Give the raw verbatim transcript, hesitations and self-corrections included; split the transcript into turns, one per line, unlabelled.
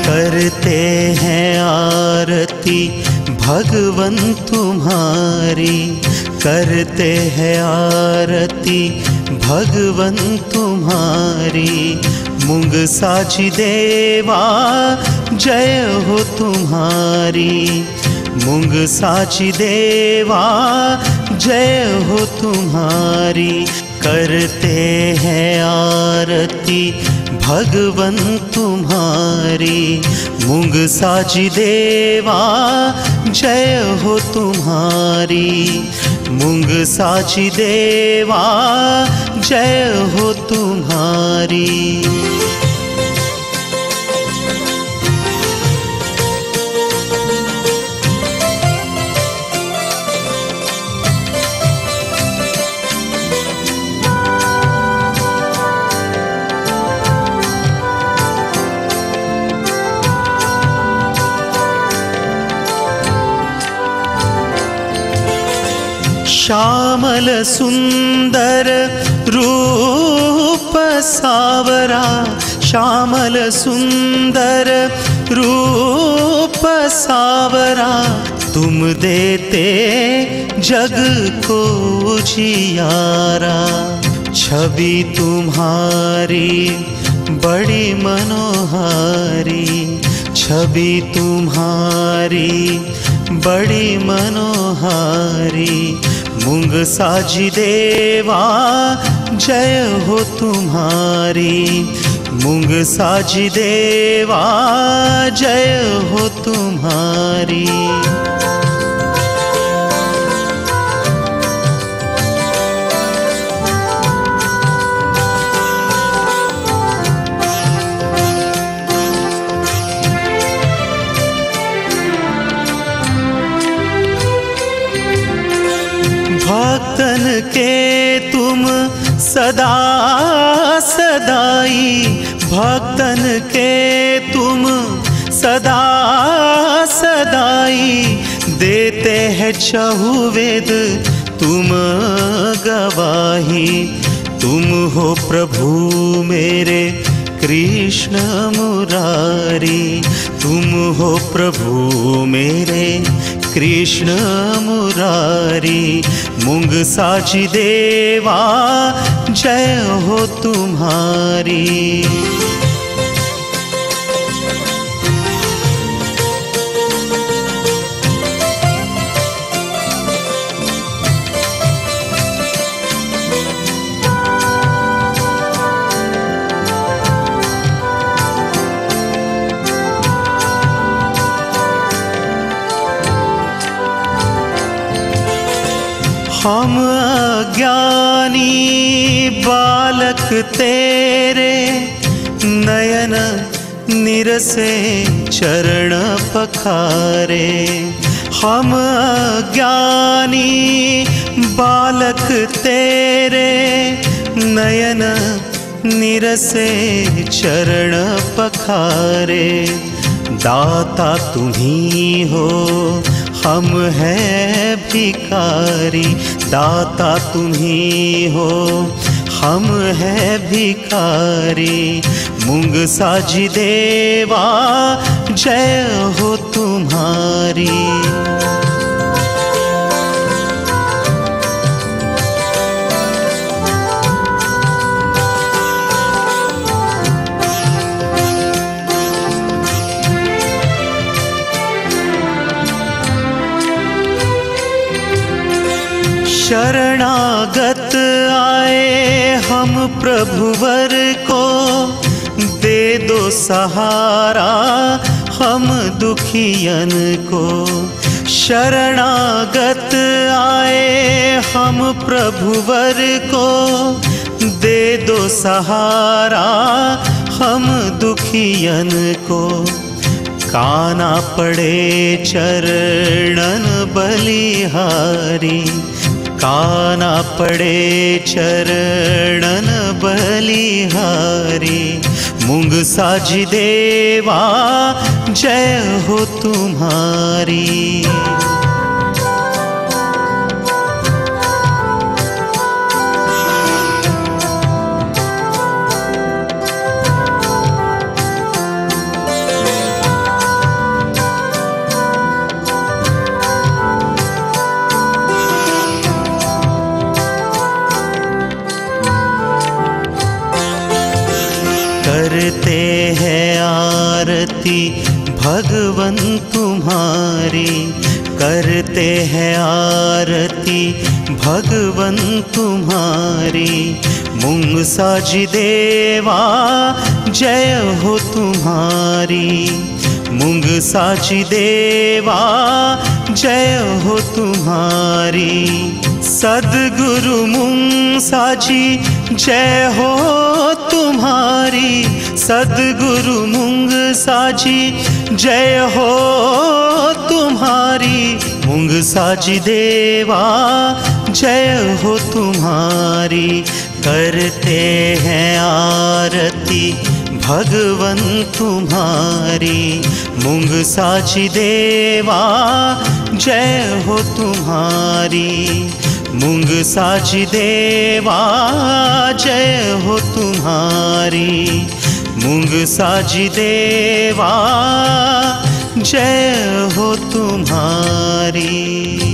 करते हैं आरती भगवन तुम्हारी, करते हैं आरती भगवन तुम्हारी। मूंग साजी देवा जय हो तुम्हारी, मूंग साजी देवा जय हो तुम्हारी। करते हैं आरती भगवन तुम्हारी, मूंग साजी देवा जय हो तुम्हारी, मूंग साजी देवा जय हो तुम्हारी। श्यामल सुंदर रूप सावरा, श्यामल सुंदर रूप सावरा। तुम देते जग को उजियारा, छवि तुम्हारी बड़ी मनोहारी, छवि तुम्हारी बड़ी मनोहारी। मूंग साजी देवा जय हो तुम्हारी, मूंग साजी देवा जय हो तुम्हारी। भक्तन के तुम सदा सदाई, भक्तन के तुम सदा सदाई। देते हैं चहुवेद तुम गवाही, तुम हो प्रभु मेरे कृष्ण मुरारी, तुम हो प्रभु मेरे कृष्ण मुरारी। मूंग साजी देवा जय हो तुम्हारी। हम अज्ञानी बालक तेरे, नयन निरसे चरण पखारे। हम अज्ञानी बालक तेरे, नयन निरसे चरण पखारे। दाता तुम्ही हो हम हैं भिखारी, दाता तुम्ही हो हम हैं भिखारी। मूंग साजी देवा जय हो तुम्हारी। शरणागत आए हम प्रभुवर को, दे दो सहारा हम दुखियन को। शरणागत आए हम प्रभुवर को, दे दो सहारा हम दुखियन को। काना पड़े चरणन बलिहारी, काना पड़े चरणन बलिहारी। मूंग साजी देवा जय हो तुम्हारी। आरती भगवन तुम्हारी, करते हैं आरती भगवन तुम्हारी। मूंग साजी देवा जय हो तुम्हारी, मूंग साजी देवा जय हो तुम्हारी। सद्गुरु मूंग साजी जय हो तुम्हारी, सद्गुरु मूंग साजी जय हो तुम्हारी। मूंग साजी देवा जय हो तुम्हारी, करते हैं आरती भगवन तुम्हारी। मूंग साजी देवा जय हो तुम्हारी, मूंग साजी देवा जय हो तुम्हारी। मूंग साजी देवा जय हो तुम्हारी।